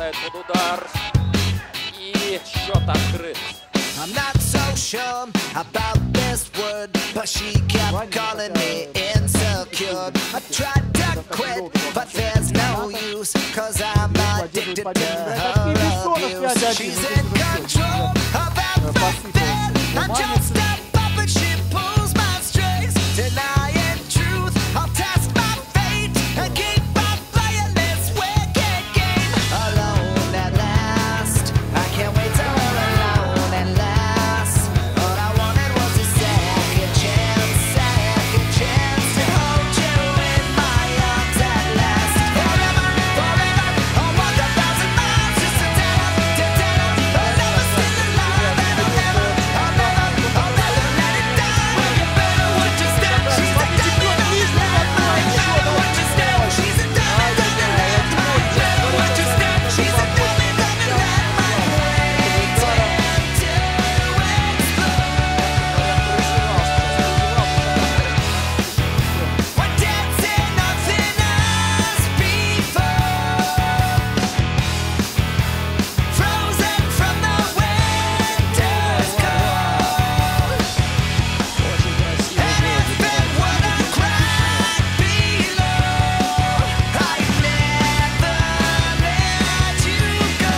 бросает под удар. И счет открыт. I'm not so sure about this word, but she kept calling me insecure. I tried to quit, but there's no use, cause I'm addicted to her abuse. She's in control of everything. I'm just a puppet, she pulls my strings. Denying truth, I'll test my fate and keep on playing this wicked game. Alone at last, I can't wait till we're alone and last. All I wanted was a second chance to hold you in my arms at last. Forever, forever, on 1,000 miles, just to tell I'll never still alive, and I'll never let it die. Well, you better watch your step, she's a diamond on the left mind. Better watch your step, she's a diamond on the left mind. Better watch your step, she's a diamond on the left mind. Waiting to explode. We're dancing on thin ice before, frozen from the winter's cold. And if it were to crack below, I'd never let you go.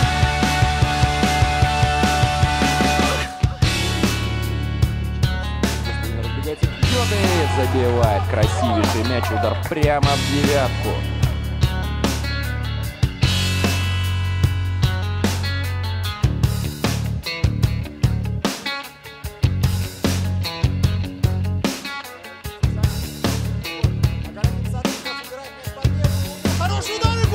Разбегается вперед и забивает красивейший мяч. Удар прямо в девятку. Хороший удар!